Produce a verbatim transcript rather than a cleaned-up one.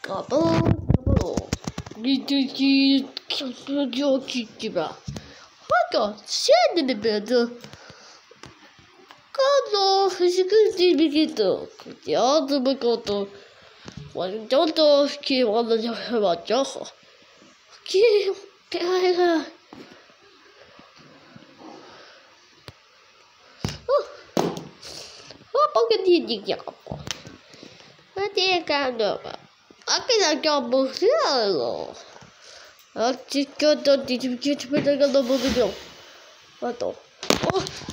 Kamu, kamu, gitu sih, kerja kita. Maka saya di betul. Kalau seperti begitu, kerja tu begitu. Contoh kita jangan baca. Kita, oh, apa ketika apa? Nanti kan apa? Aku nak kamu siapa? Aku cakap tadi cakap cakap dengan kamu tu. Apa? Oh.